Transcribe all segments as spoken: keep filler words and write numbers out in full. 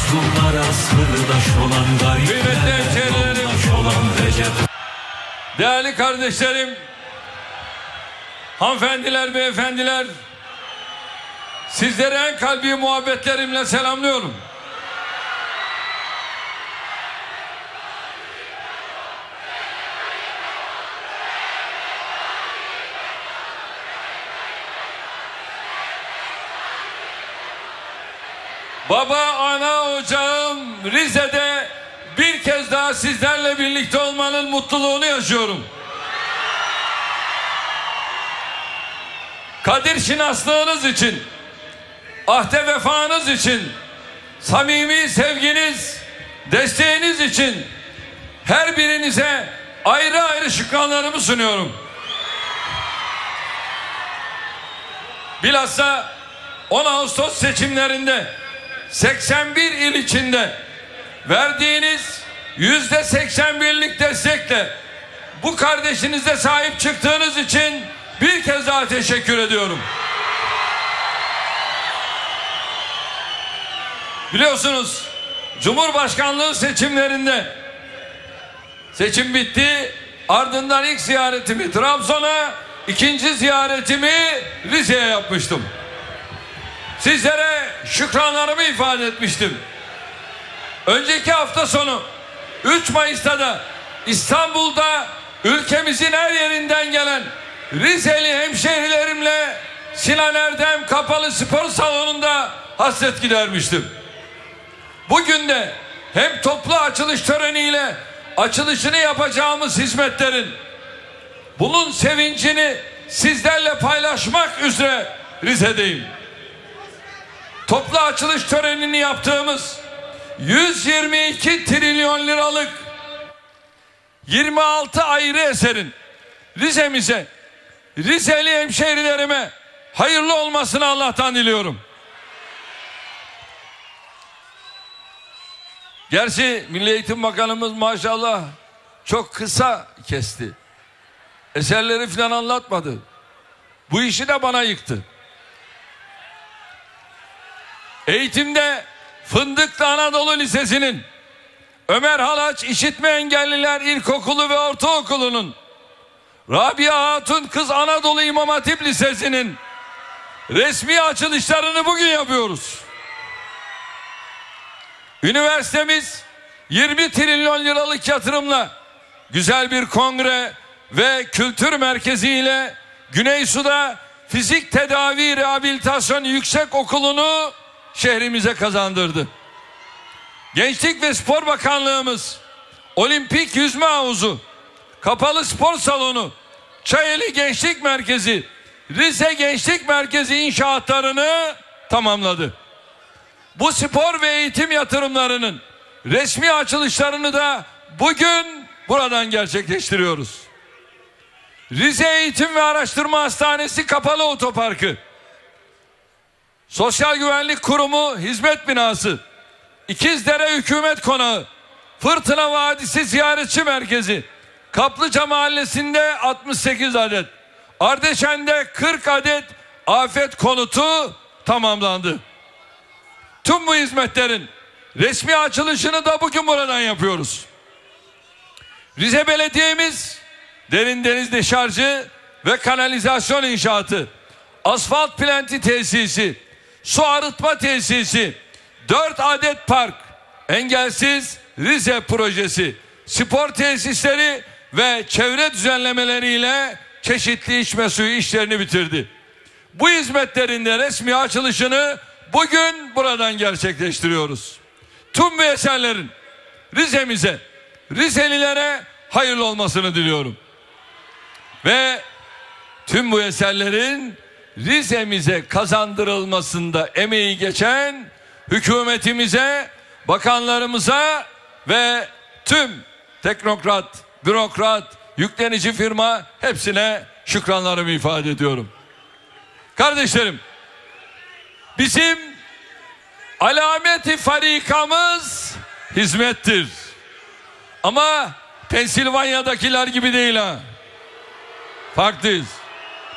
Mazlumlara sırdaş olan, gariplere yoldaş olan Recep. Değerli kardeşlerim, hanımefendiler, beyefendiler, sizleri en kalbi muhabbetlerimle selamlıyorum. Baba, ana ocağım Rize'de bir kez daha sizlerle birlikte olmanın mutluluğunu yaşıyorum. Kadir şinaslığınız için, ahde vefanız için, samimi sevginiz, desteğiniz için her birinize ayrı ayrı şükranlarımı sunuyorum. Bilhassa on Ağustos seçimlerinde seksen bir il içinde verdiğiniz yüzde seksen birlik destekle bu kardeşinize sahip çıktığınız için bir kez daha teşekkür ediyorum. Biliyorsunuz, Cumhurbaşkanlığı seçimlerinde seçim bitti, ardından ilk ziyaretimi Trabzon'a, ikinci ziyaretimi Rize'ye yapmıştım. Sizlere şükranlarımı ifade etmiştim. Önceki hafta sonu üç Mayıs'ta da İstanbul'da ülkemizin her yerinden gelen Rizeli hemşehrilerimle Sinan Erdem Kapalı Spor Salonu'nda hasret gidermiştim. Bugün de hem toplu açılış töreniyle açılışını yapacağımız hizmetlerin bunun sevincini sizlerle paylaşmak üzere Rize'deyim. Toplu açılış törenini yaptığımız yüz yirmi iki trilyon liralık yirmi altı ayrı eserin Rize'mize, Rizeli hemşehrilerime hayırlı olmasını Allah'tan diliyorum. Gerçi Milli Eğitim Bakanımız maşallah çok kısa kesti. Eserleri falan anlatmadı. Bu işi de bana yıktı. Eğitimde Fındıklı Anadolu Lisesi'nin, Ömer Halaç İşitme Engelliler İlkokulu ve Ortaokulu'nun, Rabia Hatun Kız Anadolu İmam Hatip Lisesi'nin resmi açılışlarını bugün yapıyoruz. Üniversitemiz yirmi trilyon liralık yatırımla güzel bir kongre ve kültür merkezi ile Güneysu'da Fizik Tedavi Rehabilitasyon Yüksek Okulu'nu şehrimize kazandırdı. Gençlik ve Spor Bakanlığımız Olimpik Yüzme Havuzu, Kapalı Spor Salonu, Çayeli Gençlik Merkezi, Rize Gençlik Merkezi inşaatlarını tamamladı. Bu spor ve eğitim yatırımlarının resmi açılışlarını da bugün buradan gerçekleştiriyoruz. Rize Eğitim ve Araştırma Hastanesi Kapalı Otoparkı, Sosyal Güvenlik Kurumu Hizmet Binası, İkizdere Hükümet Konağı, Fırtına Vadisi Ziyaretçi Merkezi, Kaplıca Mahallesi'nde altmış sekiz adet, Ardeşen'de kırk adet afet konutu tamamlandı. Tüm bu hizmetlerin resmi açılışını da bugün buradan yapıyoruz. Rize Belediye'miz derin deniz deşarjı ve kanalizasyon inşaatı, asfalt plenti tesisi, su arıtma tesisi, dört adet park, engelsiz Rize projesi, spor tesisleri ve çevre düzenlemeleriyle çeşitli içme suyu işlerini bitirdi. Bu hizmetlerin de resmi açılışını bugün buradan gerçekleştiriyoruz. Tüm bu eserlerin Rize'mize, Rizelilere hayırlı olmasını diliyorum. Ve tüm bu eserlerin Rize'mize kazandırılmasında emeği geçen hükümetimize, bakanlarımıza ve tüm teknokrat, bürokrat, yüklenici firma hepsine şükranlarımı ifade ediyorum. Kardeşlerim, bizim alameti farikamız hizmettir. Ama Pensilvanya'dakiler gibi değil ha. Farklıyız.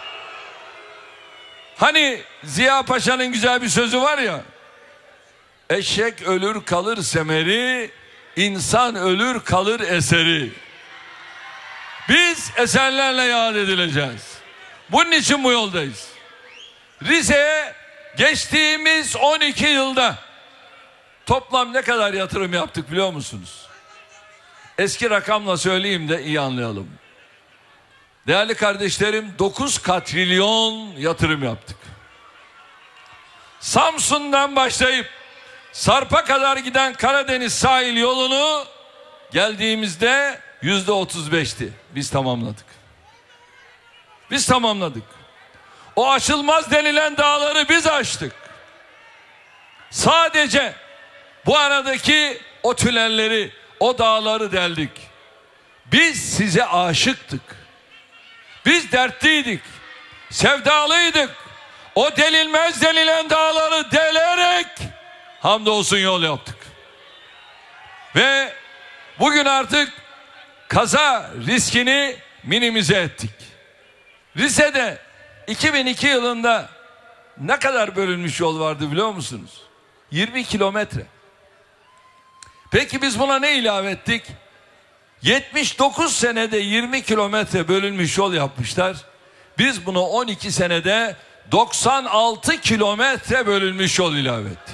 Hani Ziya Paşa'nın güzel bir sözü var ya, Eşek ölür kalır semeri, insan ölür kalır eseri. Biz eserlerle yad edileceğiz. Bunun için bu yoldayız. Rize'ye geçtiğimiz on iki yılda toplam ne kadar yatırım yaptık biliyor musunuz? Eski rakamla söyleyeyim de iyi anlayalım. Değerli kardeşlerim, dokuz katrilyon yatırım yaptık. Samsun'dan başlayıp Sarp'a kadar giden Karadeniz sahil yolunu geldiğimizde yüzde otuz beşti. Biz tamamladık. Biz tamamladık. O aşılmaz denilen dağları biz aştık. Sadece bu aradaki o tünelleri, o dağları deldik. Biz size aşıktık. Biz dertliydik. Sevdalıydık. O delilmez denilen dağları delerek hamdolsun yol yaptık. Ve bugün artık kaza riskini minimize ettik. Rize'de iki bin iki yılında ne kadar bölünmüş yol vardı biliyor musunuz? yirmi kilometre. Peki biz buna ne ilave ettik? yetmiş dokuz senede yirmi kilometre bölünmüş yol yapmışlar. Biz buna on iki senede doksan altı kilometre bölünmüş yol ilave ettik.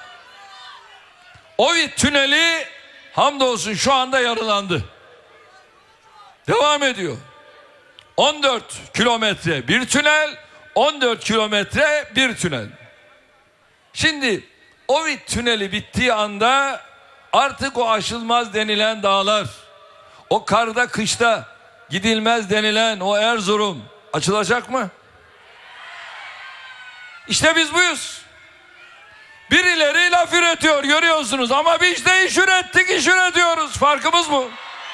Ovit tüneli hamdolsun şu anda yarılandı. Devam ediyor. on dört kilometre bir tünel, on dört kilometre bir tünel. Şimdi Ovit tüneli bittiği anda artık o aşılmaz denilen dağlar, o karda kışta gidilmez denilen o Erzurum açılacak mı? İşte biz buyuz. Birileri laf üretiyor görüyorsunuz ama biz de iş ürettik, iş üretiyoruz. Farkımız bu.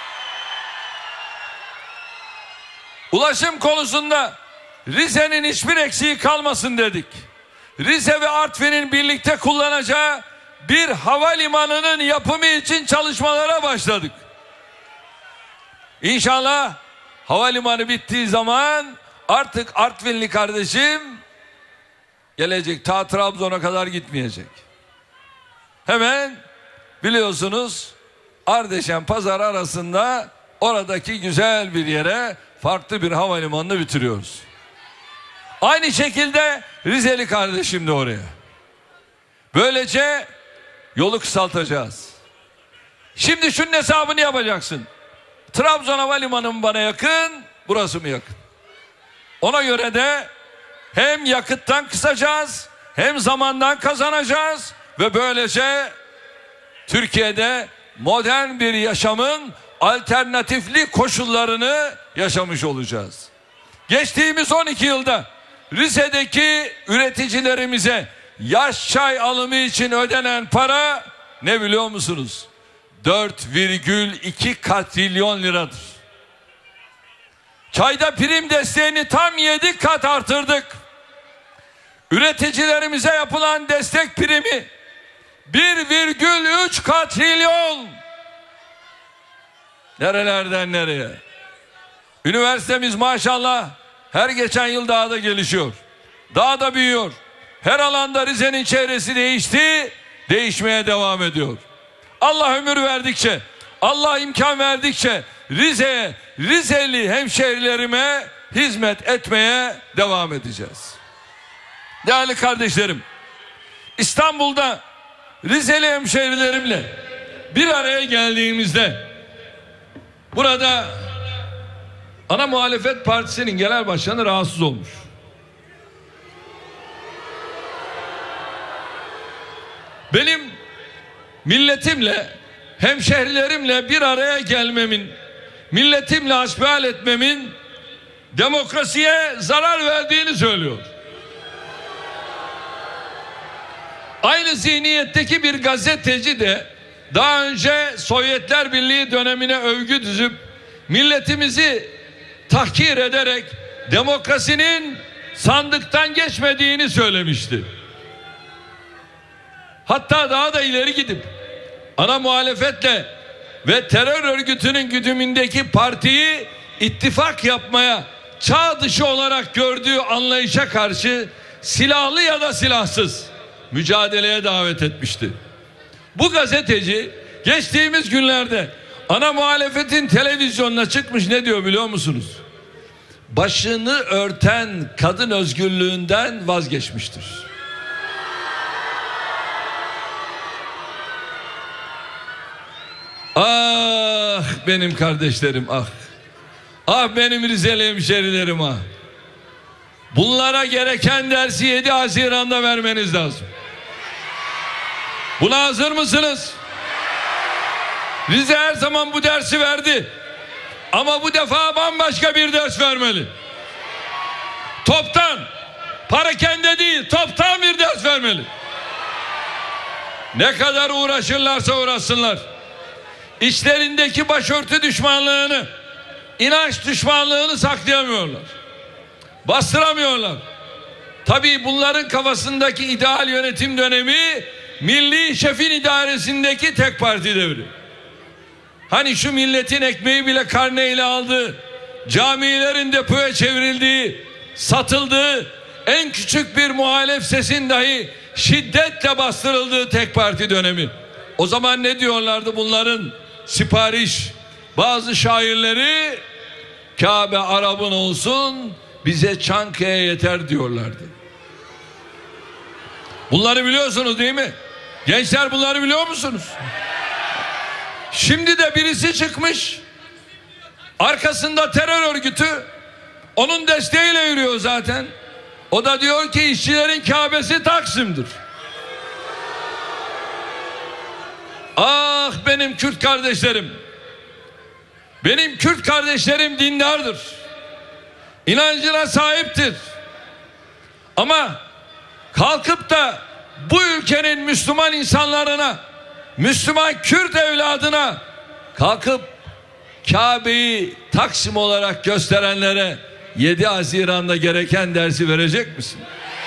Ulaşım konusunda Rize'nin hiçbir eksiği kalmasın dedik. Rize ve Artvin'in birlikte kullanacağı bir havalimanının yapımı için çalışmalara başladık. İnşallah havalimanı bittiği zaman artık Artvinli kardeşim gelecek, ta Trabzon'a kadar gitmeyecek. Hemen biliyorsunuz Ardeşen Pazar arasında oradaki güzel bir yere farklı bir havalimanını bitiriyoruz. Aynı şekilde Rizeli kardeşim de oraya. Böylece yolu kısaltacağız. Şimdi şunun hesabını yapacaksın. Trabzon Havalimanı mı bana yakın, burası mı yakın? Ona göre de hem yakıttan kısacağız, hem zamandan kazanacağız ve böylece Türkiye'de modern bir yaşamın alternatifli koşullarını yaşamış olacağız. Geçtiğimiz on iki yılda Rize'deki üreticilerimize yaş çay alımı için ödenen para ne biliyor musunuz? dört virgül iki katrilyon liradır. Çayda prim desteğini tam yedi kat artırdık. Üreticilerimize yapılan destek primi bir virgül üç katrilyon. Nerelerden nereye? Üniversitemiz maşallah her geçen yıl daha da gelişiyor. Daha da büyüyor. Her alanda Rize'nin çehresi değişti, değişmeye devam ediyor. Allah ömür verdikçe, Allah imkan verdikçe Rize'ye, Rizeli hemşehrilerime hizmet etmeye devam edeceğiz. Değerli kardeşlerim, İstanbul'da Rizeli hemşehrilerimle bir araya geldiğimizde burada ana muhalefet partisinin genel başkanı rahatsız olmuş. Benim milletimle, hemşehrilerimle bir araya gelmemin, milletimle hasbihal etmemin demokrasiye zarar verdiğini söylüyor. Aynı zihniyetteki bir gazeteci de daha önce Sovyetler Birliği dönemine övgü düzüp milletimizi tahkir ederek demokrasinin sandıktan geçmediğini söylemişti. Hatta daha da ileri gidip ana muhalefetle ve terör örgütünün güdümündeki partiyi ittifak yapmaya çağ dışı olarak gördüğü anlayışa karşı silahlı ya da silahsız mücadeleye davet etmişti. Bu gazeteci geçtiğimiz günlerde ana muhalefetin televizyonuna çıkmış, ne diyor biliyor musunuz? Başını örten kadın özgürlüğünden vazgeçmiştir. Ah benim kardeşlerim, ah. Ah benim Rizeli hemşerilerim, ah. Bunlara gereken dersi yedi Haziran'da vermeniz lazım. Buna hazır mısınız? Rize her zaman bu dersi verdi. Ama bu defa bambaşka bir ders vermeli. Toptan, parakende değil, toptan bir ders vermeli. Ne kadar uğraşırlarsa uğraşsınlar, İçlerindeki başörtü düşmanlığını, inanç düşmanlığını saklayamıyorlar. Bastıramıyorlar. Tabii bunların kafasındaki ideal yönetim dönemi milli şefin idaresindeki tek parti devri. Hani şu milletin ekmeği bile karneyle aldığı, camilerin depoya çevrildiği, satıldığı, en küçük bir muhalef sesin dahi şiddetle bastırıldığı tek parti dönemi. O zaman ne diyorlardı bunların sipariş bazı şairleri? Kabe Arap'ın olsun, bize Çankaya yeter diyorlardı. Bunları biliyorsunuz değil mi? Gençler, bunları biliyor musunuz? Şimdi de birisi çıkmış, arkasında terör örgütü, onun desteğiyle yürüyor zaten. O da diyor ki işçilerin Kabe'si Taksim'dir. Ah benim Kürt kardeşlerim, benim Kürt kardeşlerim dindardır, inancına sahiptir. Ama kalkıp da bu ülkenin Müslüman insanlarına, Müslüman Kürt evladına kalkıp Kabe'yi Taksim olarak gösterenlere yedi Haziran'da gereken dersi verecek misin?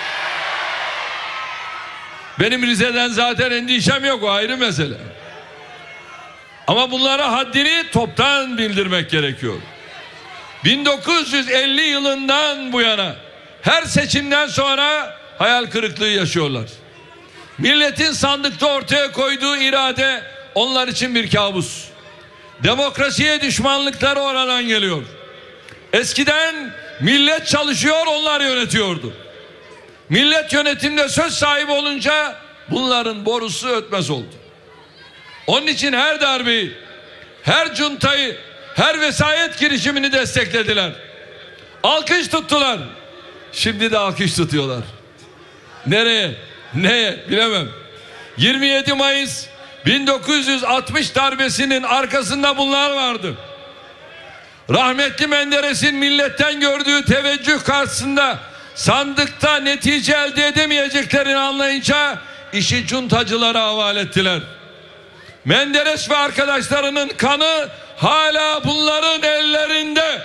Benim Rize'den zaten endişem yok, o ayrı mesele. Ama bunlara haddini toptan bildirmek gerekiyor. bin dokuz yüz elli yılından bu yana her seçimden sonra hayal kırıklığı yaşıyorlar. Milletin sandıkta ortaya koyduğu irade onlar için bir kabus. Demokrasiye düşmanlıkları oradan geliyor. Eskiden millet çalışıyor, onlar yönetiyordu. Millet yönetimde söz sahibi olunca bunların borusu ötmez oldu. Onun için her darbeyi, her cuntayı, her vesayet girişimini desteklediler. Alkış tuttular. Şimdi de alkış tutuyorlar. Nereye? Neye? Bilemem. yirmi yedi Mayıs bin dokuz yüz altmış darbesinin arkasında bunlar vardı. Rahmetli Menderes'in milletten gördüğü teveccüh karşısında sandıkta netice elde edemeyeceklerini anlayınca işi cuntacılara havale ettiler. Menderes ve arkadaşlarının kanı hala bunların ellerinde.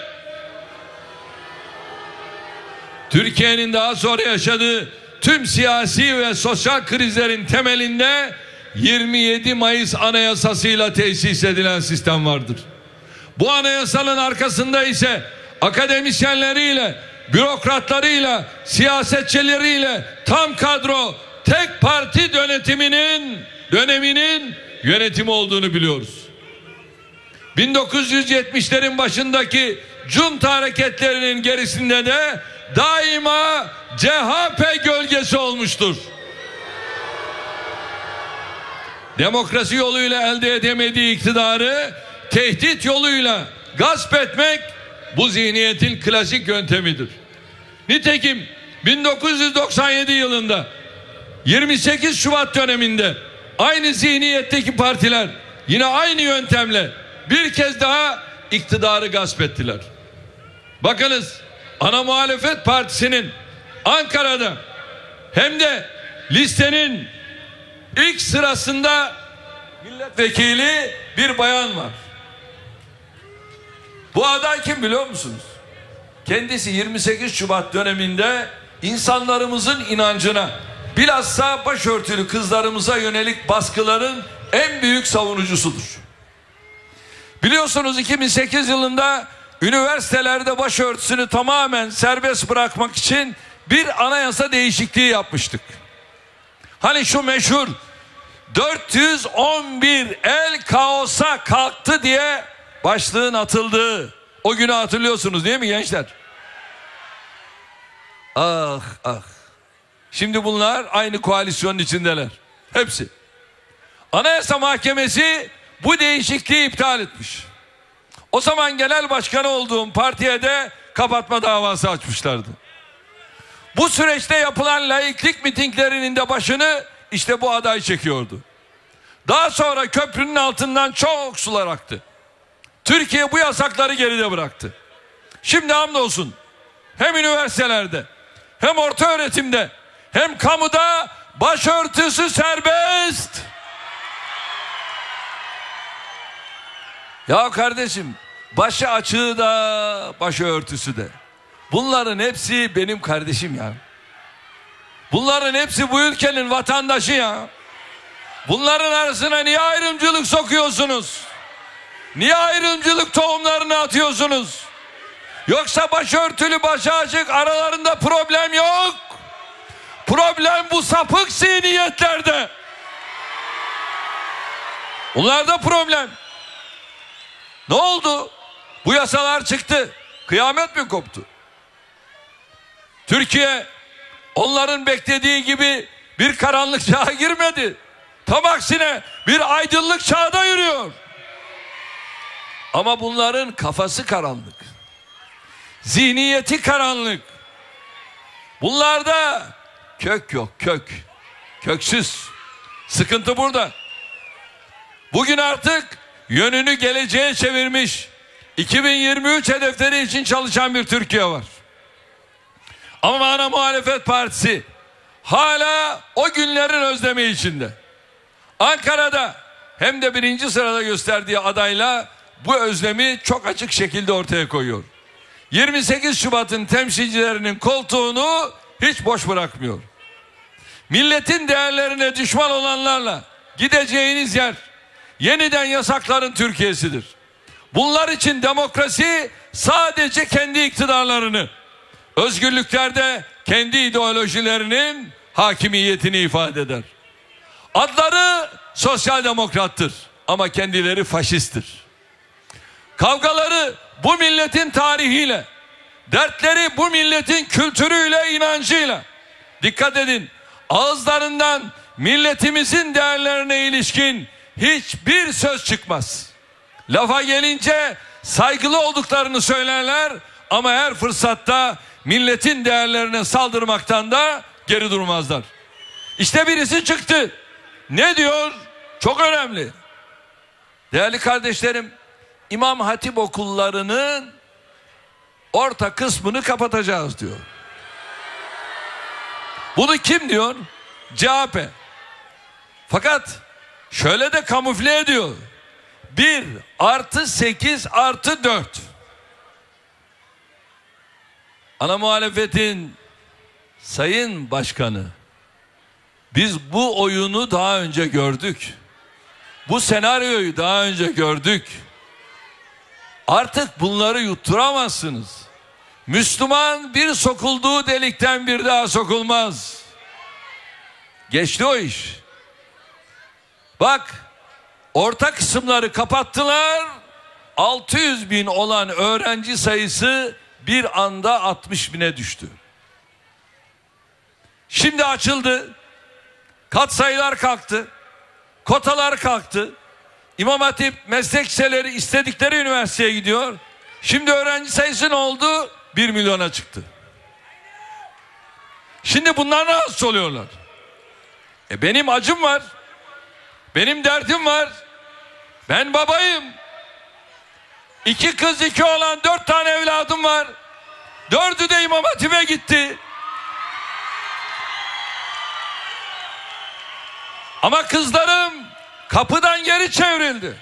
Türkiye'nin daha sonra yaşadığı tüm siyasi ve sosyal krizlerin temelinde yirmi yedi Mayıs Anayasası'yla tesis edilen sistem vardır. Bu anayasanın arkasında ise akademisyenleriyle, bürokratlarıyla, siyasetçileriyle tam kadro tek parti yönetiminin döneminin yönetimi olduğunu biliyoruz. bin dokuz yüz yetmişlerin başındaki junta hareketlerinin gerisinde de daima C H P gölgesi olmuştur. Demokrasi yoluyla elde edemediği iktidarı tehdit yoluyla gasp etmek bu zihniyetin klasik yöntemidir. Nitekim bin dokuz yüz doksan yedi yılında yirmi sekiz Şubat döneminde aynı zihniyetteki partiler yine aynı yöntemle bir kez daha iktidarı gasp ettiler. Bakınız, ana muhalefet partisinin Ankara'da hem de listenin ilk sırasında milletvekili bir bayan var. Bu aday kim biliyor musunuz? Kendisi yirmi sekiz Şubat döneminde insanlarımızın inancına, bilhassa başörtülü kızlarımıza yönelik baskıların en büyük savunucusudur. Biliyorsunuz iki bin sekiz yılında üniversitelerde başörtüsünü tamamen serbest bırakmak için bir anayasa değişikliği yapmıştık. Hani şu meşhur dört yüz on bir el kaosa kalktı diye başlığın atıldığı o günü hatırlıyorsunuz değil mi gençler? Ah ah. Şimdi bunlar aynı koalisyonun içindeler. Hepsi. Anayasa Mahkemesi bu değişikliği iptal etmiş. O zaman genel başkanı olduğum partiye de kapatma davası açmışlardı. Bu süreçte yapılan laiklik mitinglerinin de başını işte bu aday çekiyordu. Daha sonra köprünün altından çok sular aktı. Türkiye bu yasakları geride bıraktı. Şimdi hamdolsun hem üniversitelerde hem orta öğretimde hem kamuda başörtüsü serbest. Ya kardeşim, başı açığı da başörtüsü de. Bunların hepsi benim kardeşim ya. Bunların hepsi bu ülkenin vatandaşı ya. Bunların arasına niye ayrımcılık sokuyorsunuz? Niye ayrımcılık tohumlarını atıyorsunuz? Yoksa başörtülü başı açık aralarında problem yok. Problem bu sapık zihniyetlerde. Bunlarda problem. Ne oldu? Bu yasalar çıktı. Kıyamet mi koptu? Türkiye onların beklediği gibi bir karanlık çağa girmedi. Tam aksine bir aydınlık çağda yürüyor. Ama bunların kafası karanlık. Zihniyeti karanlık. Bunlarda kök yok, kök. Köksüz. Sıkıntı burada. Bugün artık yönünü geleceğe çevirmiş, iki bin yirmi üç hedefleri için çalışan bir Türkiye var. Ama ana muhalefet partisi hala o günlerin özlemi içinde. Ankara'da hem de birinci sırada gösterdiği adayla bu özlemi çok açık şekilde ortaya koyuyor. yirmi sekiz Şubat'ın temsilcilerinin koltuğunu hiç boş bırakmıyor. Milletin değerlerine düşman olanlarla gideceğiniz yer yeniden yasakların Türkiye'sidir. Bunlar için demokrasi sadece kendi iktidarlarını, özgürlüklerde kendi ideolojilerinin hakimiyetini ifade eder. Adları sosyal demokrattır ama kendileri faşisttir. Kavgaları bu milletin tarihiyle, dertleri bu milletin kültürüyle, inancıyla. Dikkat edin, ağızlarından milletimizin değerlerine ilişkin hiçbir söz çıkmaz. Lafa gelince saygılı olduklarını söylerler ama her fırsatta milletin değerlerine saldırmaktan da geri durmazlar. İşte birisi çıktı. Ne diyor? Çok önemli. Değerli kardeşlerim, İmam Hatip okullarının orta kısmını kapatacağız diyor. Bunu kim diyor? C H P. Fakat şöyle de kamufle ediyor. Bir artı sekiz artı dört. Ana muhalefetin sayın başkanı, biz bu oyunu daha önce gördük. Bu senaryoyu daha önce gördük. Artık bunları yutturamazsınız. Müslüman bir sokulduğu delikten bir daha sokulmaz. Geçti o iş. Bak, orta kısımları kapattılar. altı yüz bin olan öğrenci sayısı bir anda altmış bine düştü. Şimdi açıldı. Katsayılar kalktı. Kotalar kalktı. İmam Hatip meslek liseleri istedikleri üniversiteye gidiyor. Şimdi öğrenci sayısı ne oldu? Bir milyona çıktı. Şimdi bunlar rahatsız oluyorlar. E benim acım var. Benim derdim var. Ben babayım. İki kız iki oğlan dört tane evladım var. Dördü de İmam Hatip'e gitti. Ama kızlarım kapıdan geri çevrildi.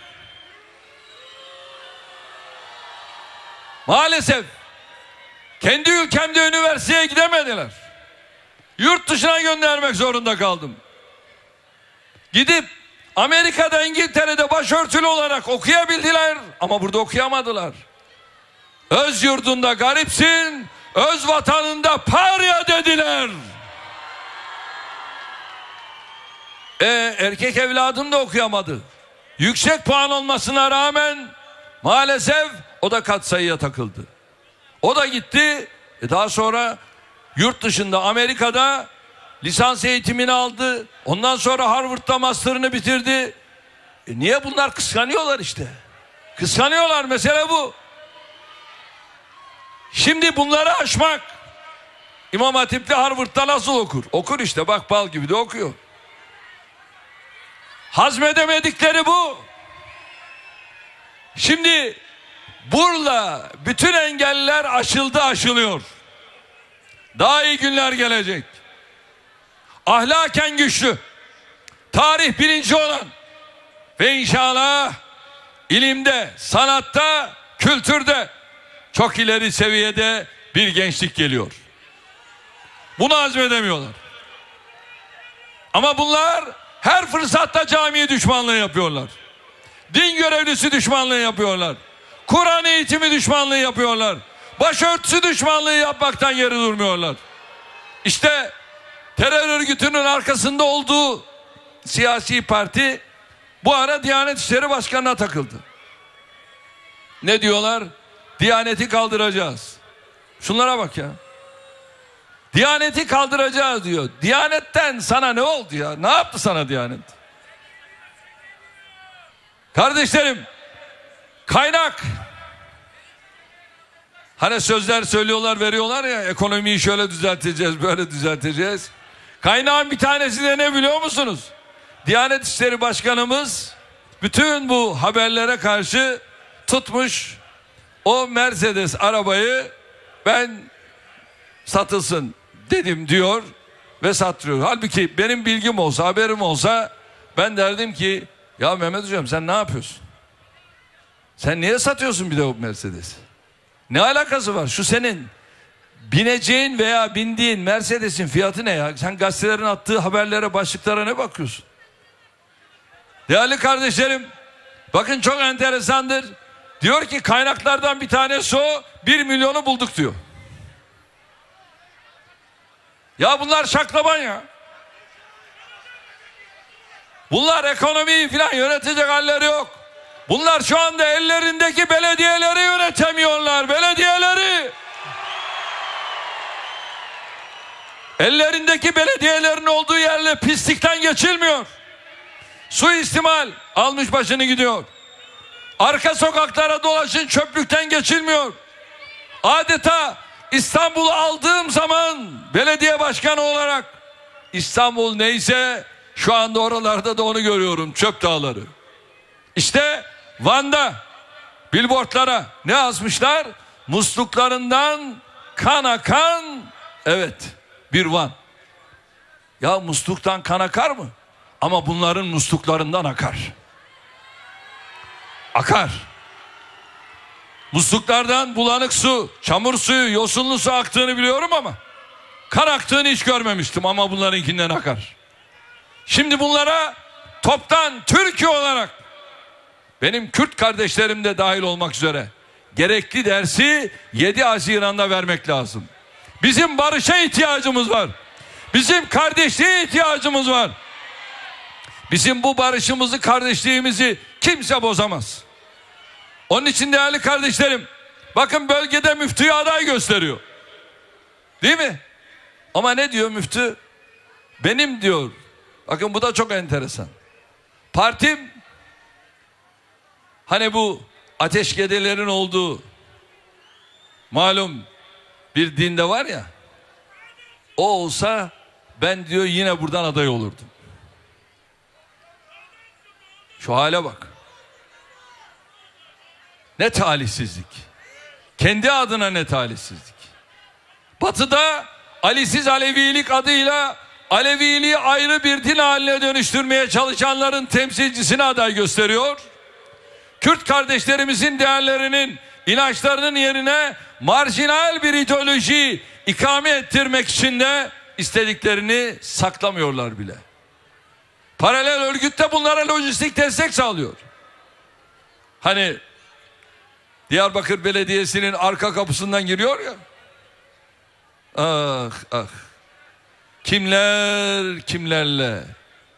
Maalesef kendi ülkemde üniversiteye gidemediler. Yurt dışına göndermek zorunda kaldım. Gidip Amerika'da, İngiltere'de başörtülü olarak okuyabildiler ama burada okuyamadılar. Öz yurdunda garipsin, öz vatanında parya dediler. E, erkek evladım da okuyamadı. Yüksek puan olmasına rağmen maalesef o da katsayıya takıldı. O da gitti. E daha sonra yurt dışında Amerika'da lisans eğitimini aldı. Ondan sonra Harvard'da master'ını bitirdi. E niye bunlar kıskanıyorlar işte. Kıskanıyorlar, mesele bu. Şimdi bunları aşmak. İmam Hatip'te Harvard'da nasıl okur? Okur işte, bak bal gibi de okuyor. Hazmedemedikleri bu. Şimdi burada bütün engeller aşıldı, aşılıyor. Daha iyi günler gelecek. Ahlaken güçlü, tarih bilinci olan ve inşallah ilimde, sanatta, kültürde çok ileri seviyede bir gençlik geliyor. Bunu hazmedemiyorlar. Ama bunlar her fırsatta cami düşmanlığı yapıyorlar. Din görevlisi düşmanlığı yapıyorlar. Kur'an eğitimi düşmanlığı yapıyorlar. Başörtüsü düşmanlığı yapmaktan geri durmuyorlar. İşte terör örgütünün arkasında olduğu siyasi parti bu ara Diyanet İşleri Başkanı'na takıldı. Ne diyorlar? Diyaneti kaldıracağız. Şunlara bak ya. Diyaneti kaldıracağız diyor. Diyanetten sana ne oldu ya? Ne yaptı sana Diyanet? Kardeşlerim, kaynak. Hani sözler söylüyorlar, veriyorlar ya, ekonomiyi şöyle düzelteceğiz, böyle düzelteceğiz. Kaynağın bir tanesi de ne biliyor musunuz? Diyanet İşleri Başkanımız bütün bu haberlere karşı tutmuş o Mercedes arabayı ben satılsın dedim diyor ve sattırıyor. Halbuki benim bilgim olsa, haberim olsa ben derdim ki ya Mehmet Hocam sen ne yapıyorsun? Sen niye satıyorsun bir de o Mercedes? Ne alakası var? Şu senin bineceğin veya bindiğin Mercedes'in fiyatı ne ya? Sen gazetelerin attığı haberlere, başlıklara ne bakıyorsun? Değerli kardeşlerim, bakın çok enteresandır. Diyor ki kaynaklardan bir tanesi o, bir milyonu bulduk diyor. Ya bunlar şaklaban ya. Bunlar ekonomiyi falan yönetecek halleri yok. Bunlar şu anda ellerindeki belediyeleri yönetemiyorlar. Belediyeleri. Ellerindeki belediyelerin olduğu yerle pislikten geçilmiyor. Suistimal almış başını gidiyor. Arka sokaklara dolaşın, çöplükten geçilmiyor. Adeta İstanbul'u aldığım zaman belediye başkanı olarak İstanbul neyse şu anda oralarda da onu görüyorum, çöp dağları. İşte Van'da billboardlara ne asmışlar? Musluklarından kan akan, evet, bir Van. Ya musluktan kan akar mı? Ama bunların musluklarından akar. Akar. Musluklardan bulanık su, çamur suyu, yosunlu su aktığını biliyorum ama kan aktığını hiç görmemiştim, ama bunlarınkinden akar. Şimdi bunlara toptan Türkiye olarak benim Kürt kardeşlerim de dahil olmak üzere gerekli dersi yedi Haziran'da vermek lazım. Bizim barışa ihtiyacımız var. Bizim kardeşliğe ihtiyacımız var. Bizim bu barışımızı, kardeşliğimizi kimse bozamaz. Onun için değerli kardeşlerim, bakın bölgede müftüyü aday gösteriyor. Değil mi? Ama ne diyor müftü? Benim diyor, bakın bu da çok enteresan. Partim, hani bu ateşkedelerin olduğu malum bir dinde var ya, o olsa ben diyor yine buradan aday olurdum. Şu hale bak. Ne talihsizlik. Kendi adına ne talihsizlik. Batı'da Alisiz Alevilik adıyla Aleviliği ayrı bir din haline dönüştürmeye çalışanların temsilcisini aday gösteriyor. Kürt kardeşlerimizin değerlerinin, inançlarının yerine marjinal bir ideoloji ikame ettirmek için de istediklerini saklamıyorlar bile. Paralel örgüt de bunlara lojistik destek sağlıyor. Hani Diyarbakır Belediyesi'nin arka kapısından giriyor ya. Ah ah. Kimler kimlerle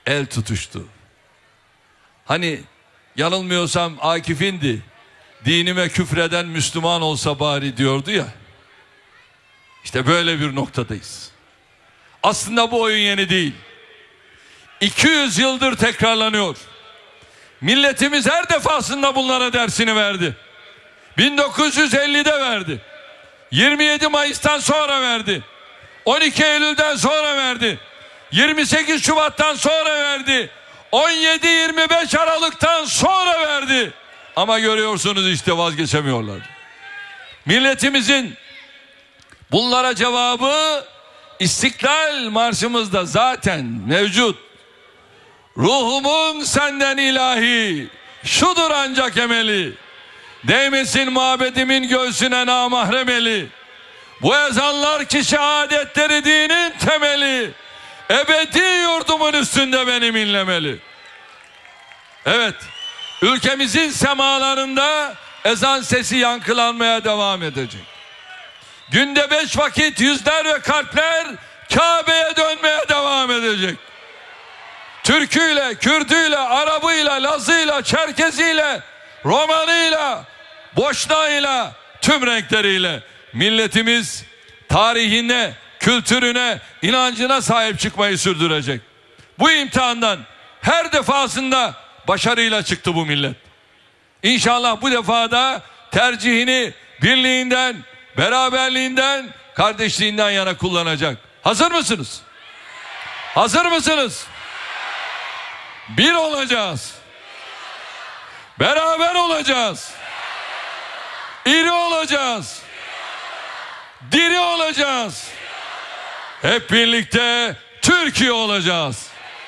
el tutuştu. Hani yanılmıyorsam Akif'indi. Dinime küfreden Müslüman olsa bari diyordu ya. İşte böyle bir noktadayız. Aslında bu oyun yeni değil. iki yüz yıldır tekrarlanıyor. Milletimiz her defasında bunlara dersini verdi. bin dokuz yüz ellide verdi. yirmi yedi Mayıs'tan sonra verdi. on iki Eylül'den sonra verdi. yirmi sekiz Şubat'tan sonra verdi. on yedi yirmi beş Aralık'tan sonra verdi. Ama görüyorsunuz işte vazgeçemiyorlar. Milletimizin bunlara cevabı İstiklal Marşımızda zaten mevcut. Ruhumun senden ilahi, şudur ancak emeli. Değmesin mabedimin göğsüne namahrem eli. Bu ezanlar ki şehadetleri dinin temeli. Ebedi yurdumun üstünde benim inlemeli. Evet, ülkemizin semalarında ezan sesi yankılanmaya devam edecek. Günde beş vakit yüzler ve kalpler Kabe'ye dönmeye devam edecek. Türküyle, Kürdüyle, Arabıyla, Lazıyla, Çerkeziyle, Romanıyla, Boşnağıyla, tüm renkleriyle milletimiz tarihine, kültürüne, inancına sahip çıkmayı sürdürecek. Bu imtihandan her defasında başarıyla çıktı bu millet. İnşallah bu defada tercihini birliğinden, beraberliğinden, kardeşliğinden yana kullanacak. Hazır mısınız? Hazır mısınız? Bir olacağız. Beraber olacağız. İri olacağız. Diri olacağız. Hep birlikte Türkiye olacağız.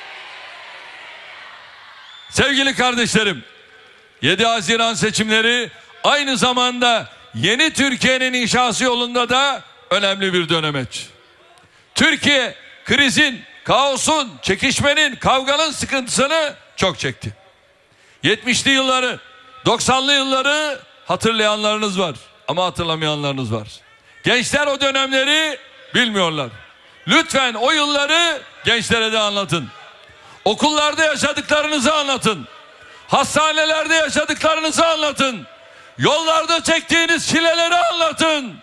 Sevgili kardeşlerim, yedi Haziran seçimleri aynı zamanda yeni Türkiye'nin inşası yolunda da önemli bir dönemeç. Türkiye krizin, kaosun, çekişmenin, kavganın sıkıntısını çok çekti. yetmişli yılları, doksanlı yılları hatırlayanlarınız var ama hatırlamayanlarınız var. Gençler o dönemleri bilmiyorlar. Lütfen o yılları gençlere de anlatın. Okullarda yaşadıklarınızı anlatın. Hastanelerde yaşadıklarınızı anlatın. Yollarda çektiğiniz çileleri anlatın.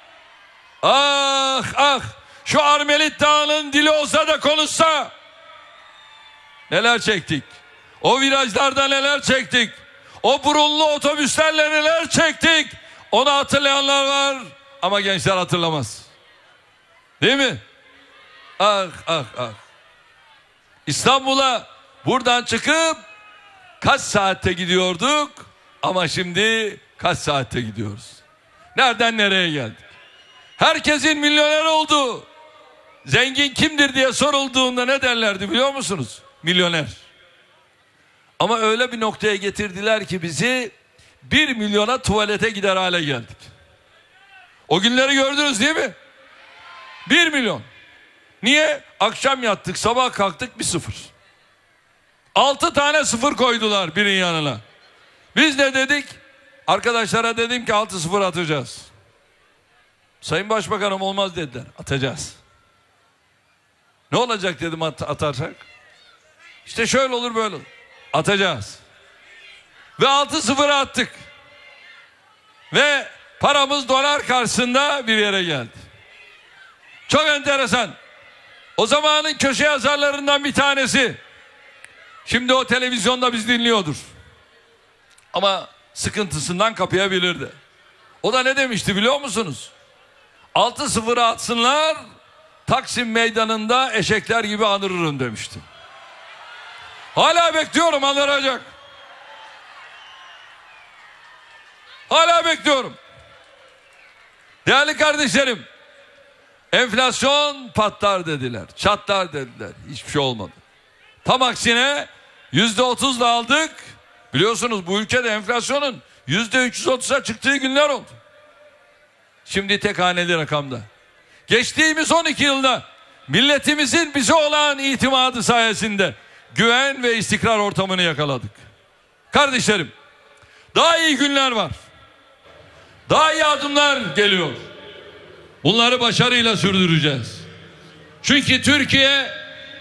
Ah ah, şu Armelit Dağı'nın dili olsa da konuşsa. Neler çektik. O virajlarda neler çektik. O burunlu otobüslerle neler çektik. Onu hatırlayanlar var ama gençler hatırlamaz. Değil mi? Ah ah ah. İstanbul'a buradan çıkıp kaç saatte gidiyorduk ama şimdi kaç saatte gidiyoruz. Nereden nereye geldik? Herkesin milyoner olduğu, zengin kimdir diye sorulduğunda ne derlerdi biliyor musunuz? Milyoner. Ama öyle bir noktaya getirdiler ki bizi bir milyona tuvalete gider hale geldik. O günleri gördünüz değil mi? Bir milyon. Niye? Akşam yattık, sabah kalktık bir sıfır. Altı tane sıfır koydular birin yanına. Biz ne dedik? Arkadaşlara dedim ki altı sıfır atacağız. Sayın Başbakanım olmaz dediler. Atacağız. Ne olacak dedim at atarsak? İşte şöyle olur böyle olur. Atacağız. Ve altı sıfır attık. Ve paramız dolar karşısında bir yere geldi. Çok enteresan. O zamanın köşe yazarlarından bir tanesi. Şimdi o televizyonda biz dinliyordur. Ama sıkıntısından kapayabilirdi. O da ne demişti biliyor musunuz? altı sıfıra atsınlar, Taksim Meydanı'nda eşekler gibi anırırım demişti. Hala bekliyorum, anıracak. Hala bekliyorum. Değerli kardeşlerim, enflasyon patlar dediler, çatlar dediler. Hiçbir şey olmadı. Tam aksine yüzde otuzla aldık. Biliyorsunuz bu ülkede enflasyonun yüzde üç yüz otuza çıktığı günler oldu. Şimdi tek haneli rakamda. Geçtiğimiz on iki yılda milletimizin bize olan itimadı sayesinde güven ve istikrar ortamını yakaladık. Kardeşlerim, daha iyi günler var. Daha iyi adımlar geliyor. Bunları başarıyla sürdüreceğiz. Çünkü Türkiye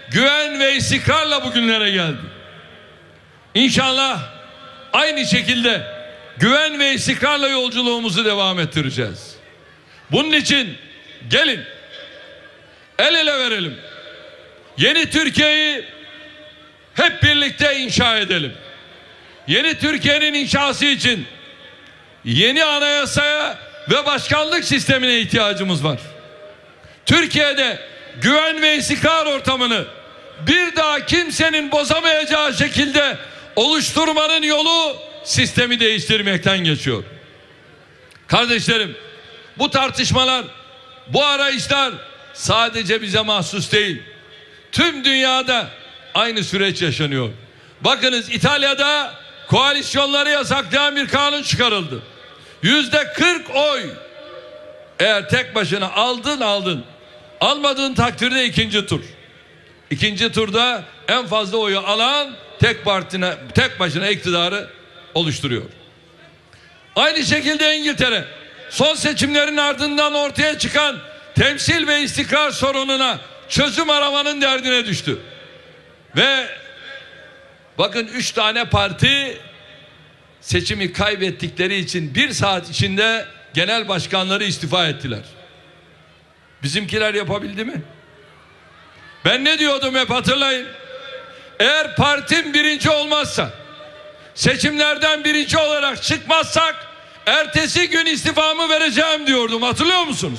güven ve istikrarla bugünlere geldi. İnşallah aynı şekilde güven ve istikrarla yolculuğumuzu devam ettireceğiz. Bunun için gelin el ele verelim. Yeni Türkiye'yi hep birlikte inşa edelim. Yeni Türkiye'nin inşası için yeni anayasaya ve başkanlık sistemine ihtiyacımız var. Türkiye'de güven ve istikrar ortamını bir daha kimsenin bozamayacağı şekilde oluşturmanın yolu sistemi değiştirmekten geçiyor. Kardeşlerim, bu tartışmalar, bu arayışlar sadece bize mahsus değil. Tüm dünyada aynı süreç yaşanıyor. Bakınız, İtalya'da koalisyonları yasaklayan bir kanun çıkarıldı. Yüzde kırk oy. Eğer tek başına aldın aldın. Almadığın takdirde ikinci tur. İkinci turda en fazla oyu alan tek partine, tek başına iktidarı oluşturuyor. Aynı şekilde İngiltere son seçimlerin ardından ortaya çıkan temsil ve istikrar sorununa çözüm aramanın derdine düştü. Ve bakın, üç tane parti seçimi kaybettikleri için bir saat içinde genel başkanları istifa ettiler. Bizimkiler yapabildi mi? Ben ne diyordum hep, hatırlayın. Eğer partim birinci olmazsa, seçimlerden birinci olarak çıkmazsak ertesi gün istifamı vereceğim diyordum, hatırlıyor musunuz?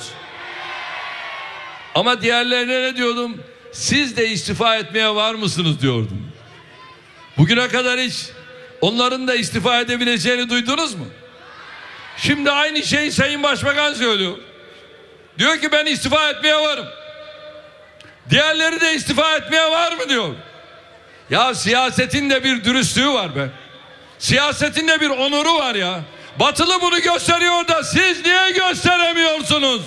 Ama diğerlerine ne diyordum? Siz de istifa etmeye var mısınız diyordum. Bugüne kadar hiç onların da istifa edebileceğini duydunuz mu? Şimdi aynı şeyi Sayın Başbakan söylüyor. Diyor ki ben istifa etmeye varım. Diğerleri de istifa etmeye var mı diyor. Ya siyasetin de bir dürüstlüğü var be. Siyasetin de bir onuru var ya. Batılı bunu gösteriyor da siz niye gösteremiyorsunuz?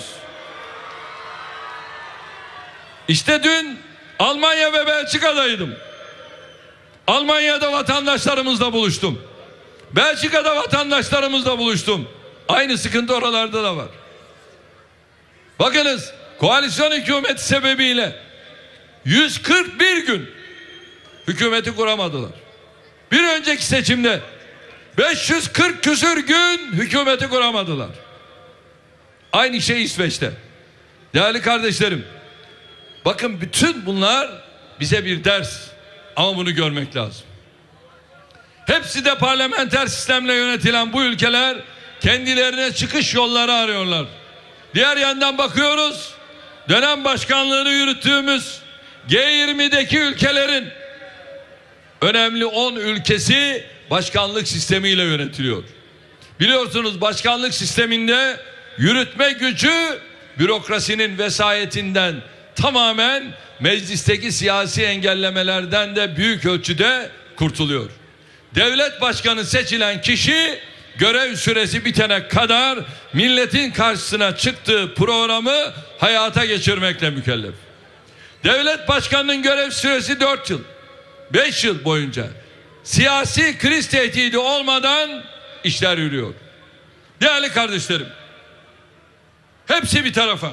İşte dün Almanya ve Belçika'daydım. Almanya'da vatandaşlarımızla buluştum. Belçika'da vatandaşlarımızla buluştum. Aynı sıkıntı oralarda da var. Bakınız, koalisyon hükümeti sebebiyle yüz kırk bir gün hükümeti kuramadılar. Bir önceki seçimde beş yüz kırk küsür gün hükümeti kuramadılar. Aynı şey İsveç'te. Değerli kardeşlerim, bakın, bütün bunlar bize bir ders. Ama bunu görmek lazım. Hepsi de parlamenter sistemle yönetilen bu ülkeler kendilerine çıkış yolları arıyorlar. Diğer yandan bakıyoruz, dönem başkanlığını yürüttüğümüz G yirmi'deki ülkelerin önemli on ülkesi başkanlık sistemiyle yönetiliyor. Biliyorsunuz, başkanlık sisteminde yürütme gücü bürokrasinin vesayetinden, tamamen meclisteki siyasi engellemelerden de büyük ölçüde kurtuluyor. Devlet başkanı seçilen kişi görev süresi bitene kadar milletin karşısına çıktığı programı hayata geçirmekle mükellef. Devlet başkanının görev süresi dört yıl, beş yıl boyunca siyasi kriz tehdidi olmadan işler yürüyor. Değerli kardeşlerim, hepsi bir tarafa.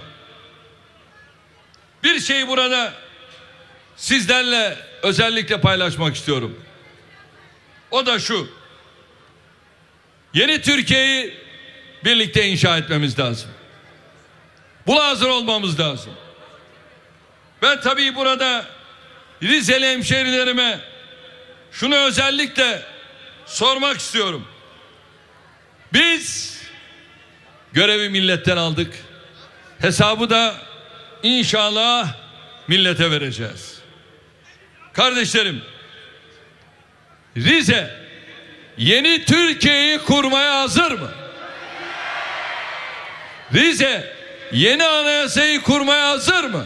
Bir şeyi burada sizlerle özellikle paylaşmak istiyorum. O da şu: yeni Türkiye'yi birlikte inşa etmemiz lazım. Buna hazır olmamız lazım. Ben tabii burada Rizeli hemşerilerime şunu özellikle sormak istiyorum. Biz görevi milletten aldık. Hesabı da İnşallah millete vereceğiz. Kardeşlerim, Rize yeni Türkiye'yi kurmaya hazır mı? Rize yeni anayasayı kurmaya hazır mı?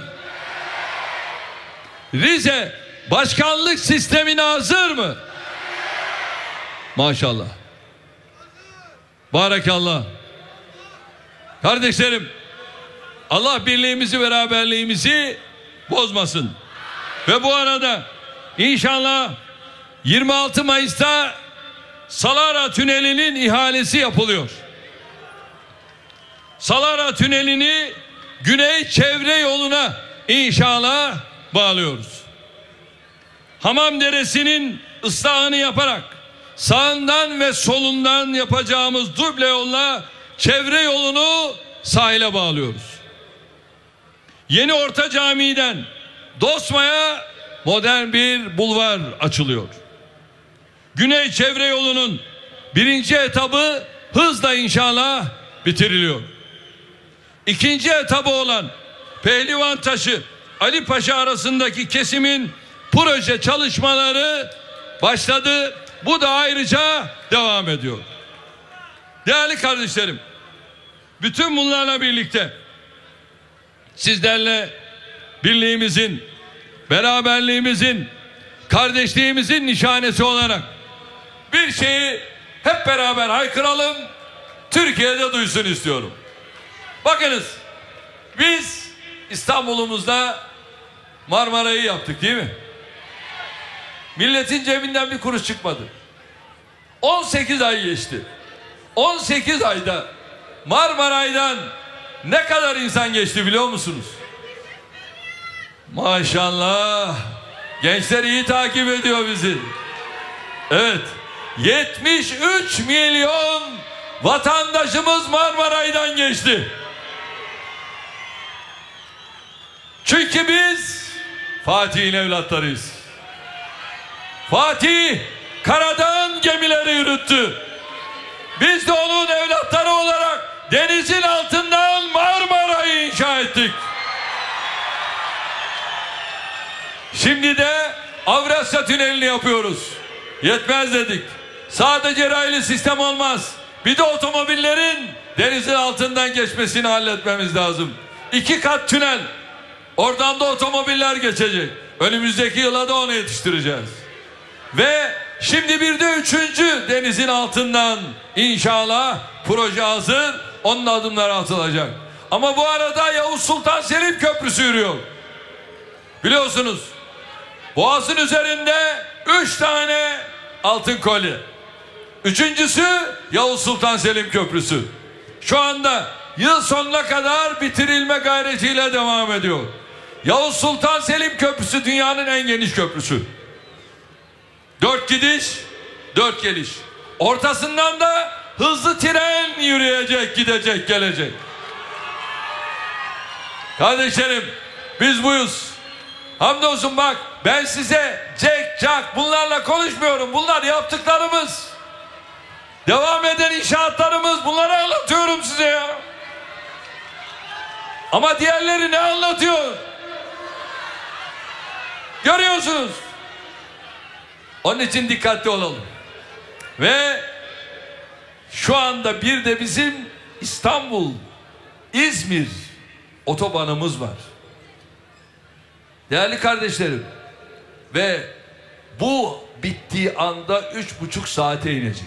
Rize başkanlık sistemine hazır mı? Maşallah. Barakallah. Kardeşlerim, Allah birliğimizi, beraberliğimizi bozmasın. Ve bu arada inşallah yirmi altı Mayıs'ta Salara Tüneli'nin ihalesi yapılıyor. Salara Tüneli'ni Güney Çevre Yolu'na inşallah bağlıyoruz. Hamamderesi'nin ıslahını yaparak sağından ve solundan yapacağımız duble yolla çevre yolunu sahile bağlıyoruz. Yeni Orta Camii'den Dostma'ya modern bir bulvar açılıyor. Güney çevre yolunun birinci etabı hızla inşallah bitiriliyor. İkinci etabı olan Pehlivantaşı Ali Paşa arasındaki kesimin proje çalışmaları başladı. Bu da ayrıca devam ediyor. Değerli kardeşlerim, bütün bunlarla birlikte sizlerle birliğimizin, beraberliğimizin, kardeşliğimizin nişanesi olarak bir şeyi hep beraber haykıralım, Türkiye'de duysun istiyorum. Bakınız, biz İstanbul'umuzda Marmara'yı yaptık değil mi? Milletin cebinden bir kuruş çıkmadı. on sekiz ay geçti. on sekiz ayda Marmaray'dan ne kadar insan geçti biliyor musunuz? Maşallah. Gençler iyi takip ediyor bizi. Evet. yetmiş üç milyon vatandaşımız Marmaray'dan geçti. Çünkü biz Fatih'in evlatlarıyız. Fatih karadan gemileri yürüttü. Biz de onun evlatları olarak denizin altından Marmara'yı inşa ettik. Şimdi de Avrasya Tüneli'ni yapıyoruz. Yetmez dedik. Sadece raylı sistem olmaz. Bir de otomobillerin denizin altından geçmesini halletmemiz lazım. İki kat tünel. Oradan da otomobiller geçecek. Önümüzdeki yıla da onu yetiştireceğiz. Ve şimdi bir de üçüncü denizin altından inşallah proje hazır. Onun adımları atılacak. Ama bu arada Yavuz Sultan Selim Köprüsü yürüyor. Biliyorsunuz Boğaz'ın üzerinde üç tane altın kolye. Üçüncüsü Yavuz Sultan Selim Köprüsü. Şu anda yıl sonuna kadar bitirilme gayretiyle devam ediyor. Yavuz Sultan Selim Köprüsü dünyanın en geniş köprüsü. Dört gidiş, dört geliş. Ortasından da hızlı tren yürüyecek, gidecek, gelecek. Kardeşlerim, biz buyuz. Hamdolsun bak, ben size cek, cak bunlarla konuşmuyorum. Bunlar yaptıklarımız. Devam eden inşaatlarımız, bunları anlatıyorum size ya. Ama diğerleri ne anlatıyor? Görüyorsunuz. Onun için dikkatli olalım. Ve şu anda bir de bizim İstanbul, İzmir otobanımız var. Değerli kardeşlerim, ve bu bittiği anda üç buçuk saate inecek.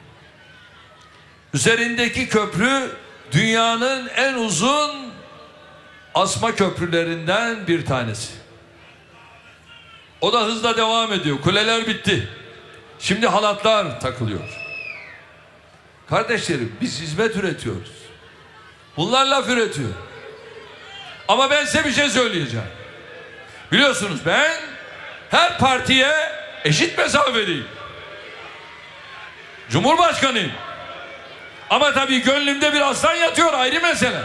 Üzerindeki köprü dünyanın en uzun asma köprülerinden bir tanesi. O da hızla devam ediyor. Kuleler bitti. Şimdi halatlar takılıyor. Kardeşlerim, biz hizmet üretiyoruz. Bunlar laf üretiyor. Ama ben size bir şey söyleyeceğim. Biliyorsunuz ben her partiye eşit mesafedeyim. Cumhurbaşkanıyım. Ama tabii gönlümde bir aslan yatıyor, ayrı mesele.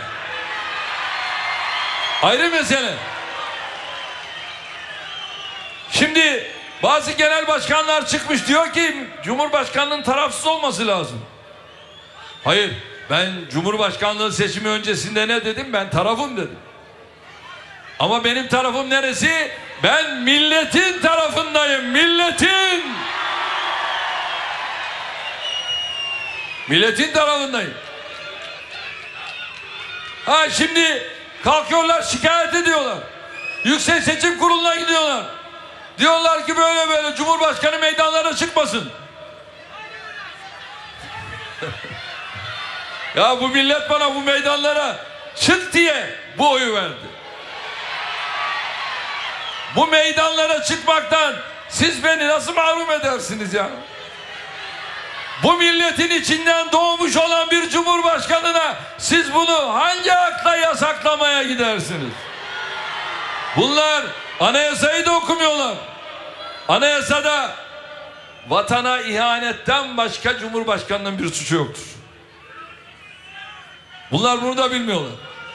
Ayrı mesele. Şimdi bazı genel başkanlar çıkmış, diyor ki Cumhurbaşkanının tarafsız olması lazım. Hayır, ben Cumhurbaşkanlığı seçimi öncesinde ne dedim? Ben tarafım dedim. Ama benim tarafım neresi? Ben milletin tarafındayım. Milletin. Milletin tarafındayım. Ha şimdi kalkıyorlar, şikayet ediyorlar. Yüksek Seçim Kurulu'na gidiyorlar. Diyorlar ki böyle böyle Cumhurbaşkanı meydanlara çıkmasın. Ya bu millet bana bu meydanlara çık diye bu oyu verdi. Bu meydanlara çıkmaktan siz beni nasıl mahrum edersiniz ya? Bu milletin içinden doğmuş olan bir cumhurbaşkanına siz bunu hangi akla yasaklamaya gidersiniz? Bunlar anayasayı da okumuyorlar. Anayasada vatana ihanetten başka Cumhurbaşkanı'nın bir suçu yoktur. Bunlar bunu da bilmiyorlar.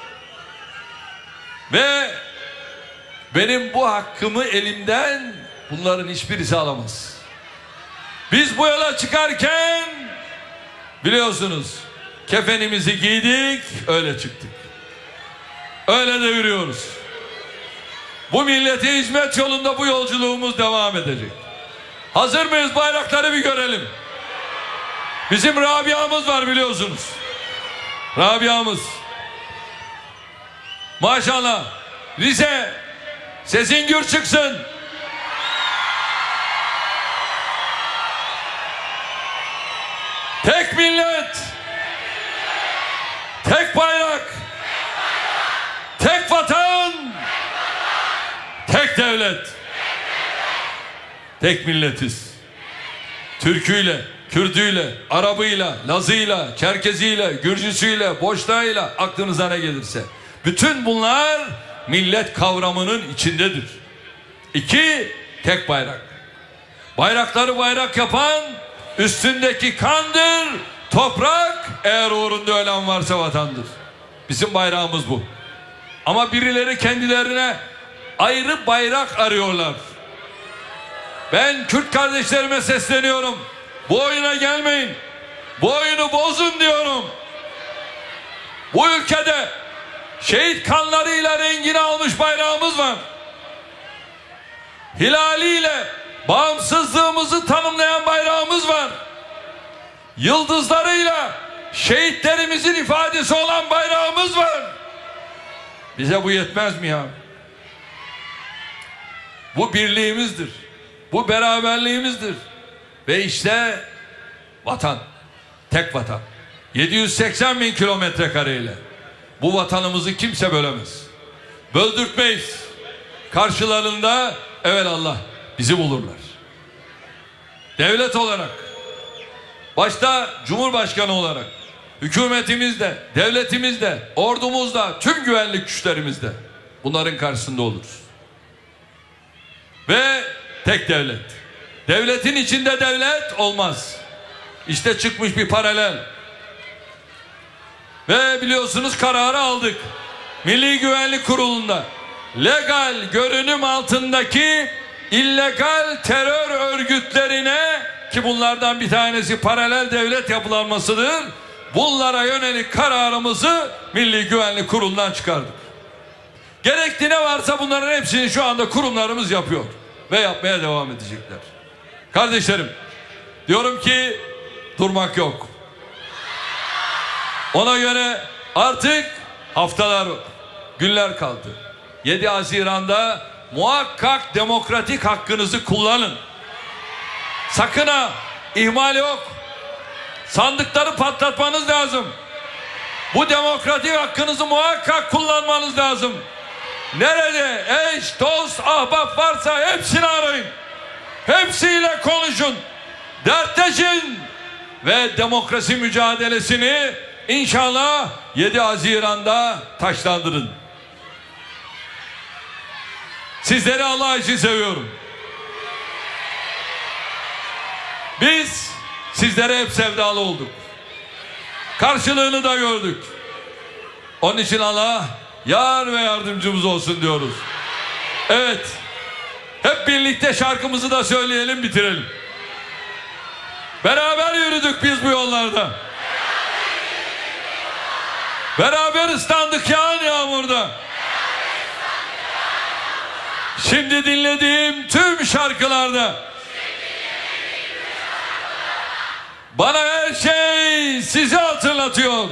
Ve benim bu hakkımı elimden bunların hiçbirisi alamaz. Biz bu yola çıkarken biliyorsunuz kefenimizi giydik, öyle çıktık. Öyle de yürüyoruz. Bu millete hizmet yolunda bu yolculuğumuz devam edecek. Hazır mıyız? Bayrakları bir görelim. Bizim Rabia'mız var biliyorsunuz. Rabia'mız. Maşallah. Rize, sesin gür çıksın. Tek millet, tek bayrak, tek vatan, tek devlet, tek milletiz. Türküyle, Kürdüyle, Arabıyla, Lazıyla, Çerkeziyle, Gürcüsüyle, Boşnağıyla, aklınıza ne gelirse. Bütün bunlar millet kavramının içindedir. İki, tek bayrak. Bayrakları bayrak yapan üstündeki kandır, toprak, eğer uğrunda ölen varsa vatandır. Bizim bayrağımız bu. Ama birileri kendilerine ayrı bayrak arıyorlar. Ben Kürt kardeşlerime sesleniyorum. Bu oyuna gelmeyin. Bu oyunu bozun diyorum. Bu ülkede şehit kanlarıyla rengini almış bayrağımız var. Hilaliyle bağımsızlığımızı tanımlayan bayrağımız var. Yıldızlarıyla şehitlerimizin ifadesi olan bayrağımız var. Bize bu yetmez mi ya? Bu birliğimizdir. Bu beraberliğimizdir. Ve işte vatan. Tek vatan. yedi yüz seksen bin kilometre kareyle. Bu vatanımızı kimse bölemez. Böldürtmeyiz. Karşılarında evelallah bizi bulurlar. Devlet olarak, başta Cumhurbaşkanı olarak, hükümetimizde, devletimizde, ordumuzda, tüm güvenlik güçlerimizde bunların karşısında oluruz. Ve tek devlet. Devletin içinde devlet olmaz. İşte çıkmış bir paralel. Ve biliyorsunuz kararı aldık. Milli Güvenlik Kurulu'nda legal görünüm altındaki illegal terör örgütlerine, ki bunlardan bir tanesi paralel devlet yapılanmasıdır, bunlara yönelik kararımızı Milli Güvenlik Kurulu'ndan çıkardık. Gerekli ne varsa bunların hepsini şu anda kurumlarımız yapıyor ve yapmaya devam edecekler. Kardeşlerim, diyorum ki durmak yok. Ona göre artık haftalar, günler kaldı. yedi Haziran'da muhakkak demokratik hakkınızı kullanın. Sakın ha, ihmal yok. Sandıkları patlatmanız lazım. Bu demokratik hakkınızı muhakkak kullanmanız lazım. Nerede eş, dost, ahbap varsa hepsini arayın. Hepsiyle konuşun. Dertleşin. Ve demokrasi mücadelesini İnşallah yedi Haziran'da taşlandırın. Sizleri Allah için seviyorum. Biz sizlere hep sevdalı olduk. Karşılığını da gördük. Onun için Allah yar ve yardımcımız olsun diyoruz. Evet. Hep birlikte şarkımızı da söyleyelim, bitirelim. Beraber yürüdük biz bu yollarda. Beraber ıslandık yağan yağmurda. Şimdi dinlediğim tüm şarkılarda bana her şey sizi hatırlatıyor.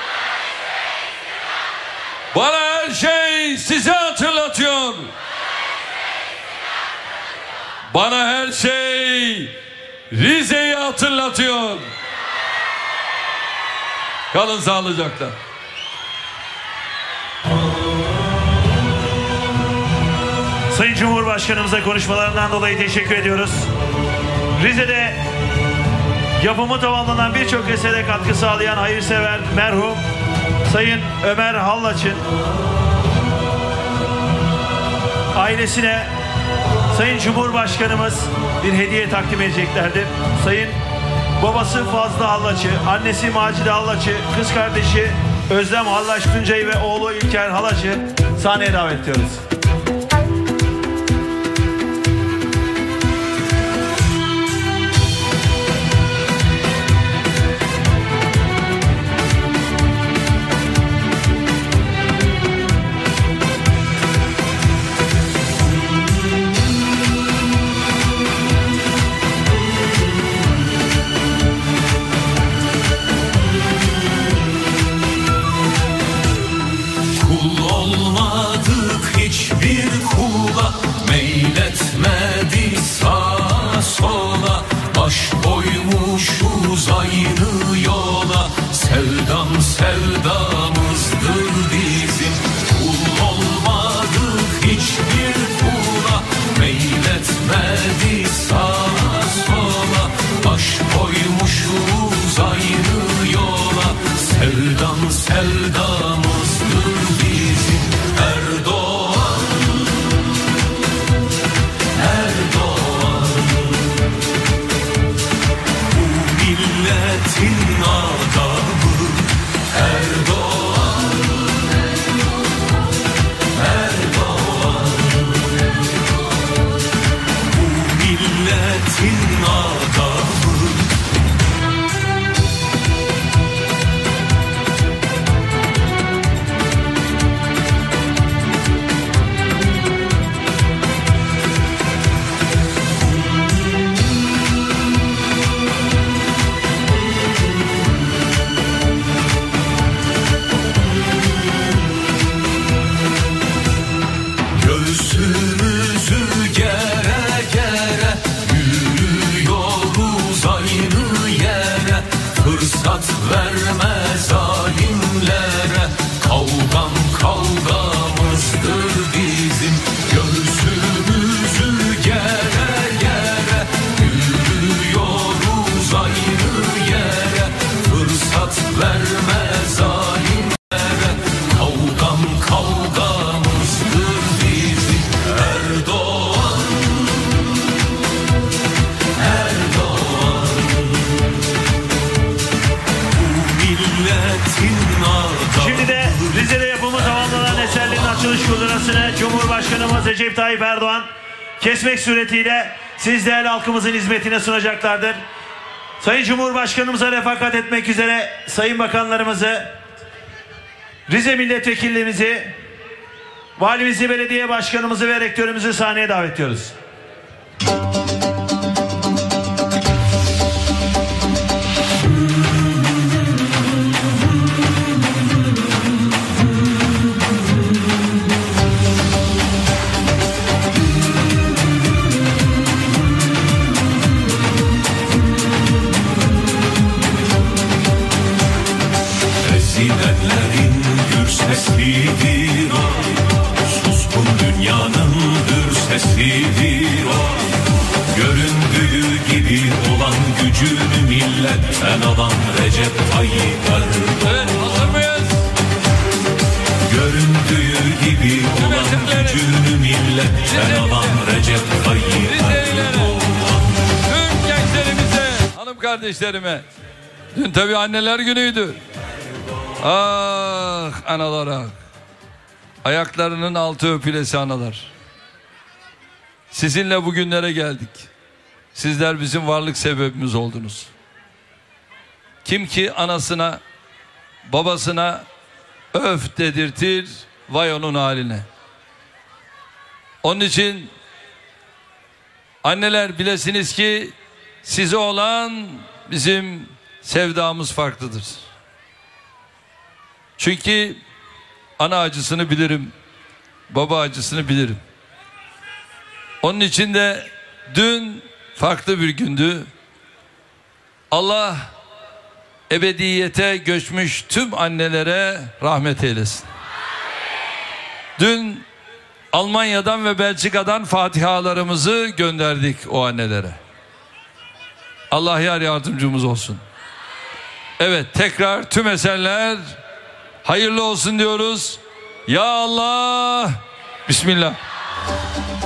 Bana her şey sizi hatırlatıyor. Bana her şey Rize'yi hatırlatıyor. Kalın sağlıcakla. Sayın Cumhurbaşkanımıza konuşmalarından dolayı teşekkür ediyoruz. Rize'de yapımı tamamlanan birçok esere katkı sağlayan hayırsever merhum Sayın Ömer Hallaç'ın ailesine, Sayın Cumhurbaşkanımız bir hediye takdim edeceklerdir. Sayın babası Fazlı Hallaçı, annesi Macide Hallaçı, kız kardeşi Özlem Hallaç Tuncay ve oğlu İlker Hallaç'ı sahneye davet ediyoruz. Aynı yola sevdam sevdamızdır bizim. Kul olmadık hiçbir kula, meyletmedi sağa sola. Baş koymuşuz aynı yola, sevdam sevdamızdır bizim. Erdoğan, Erdoğan, milletin adamı. Erdoğan, Erdoğan, bu milletin adamı. Göğsümüzü gere gere yürüyoruz aynı yere. Fırsat verme zalimlere, kavgam kavgamızdır bizim. Göğsümüzü gere gere yürüyoruz aynı yere. Fırsat verme zalimlere, kavgam kavgamızdır bizim. Erdoğan, Erdoğan, bu milletin adamı. Şimdi de Rize'de yapımı tamamlanan eserlerin açılış kundurasını Cumhurbaşkanımız Recep Tayyip Erdoğan kesmek suretiyle siz değerli halkımızın hizmetine sunacaklardır. Sayın Cumhurbaşkanımıza refakat etmek üzere sayın bakanlarımızı, Rize milletvekillerimizi, valimizi, belediye başkanımızı ve rektörümüzü sahneye davet ediyoruz. Ezilenlerin gür sesidir o, suskun dünyanın gür sesidir o. Göründüğü gibi olan gücünü milletten alan Recep Tayyip Erdoğan. Evet, hazır mıyız? Göründüğü gibi olan gücünü milletten alan Recep Tayyip Erdoğan. Tüm gençlerimize, hanım kardeşlerime, dün tabii anneler günüydü. Ah analar ah. Ayaklarının altı öpülesi analar. Sizinle bugünlere geldik. Sizler bizim varlık sebebimiz oldunuz. Kim ki anasına, babasına öf dedirtir, vay onun haline. Onun için anneler bilesiniz ki size olan bizim sevdamız farklıdır. Çünkü ana acısını bilirim, baba acısını bilirim. Onun için de dün farklı bir gündü. Allah ebediyete göçmüş tüm annelere rahmet eylesin. Dün Almanya'dan ve Belçika'dan fatihalarımızı gönderdik o annelere. Allah yar yardımcımız olsun. Evet, tekrar tüm eserler hayırlı olsun diyoruz. Ya Allah, Bismillah.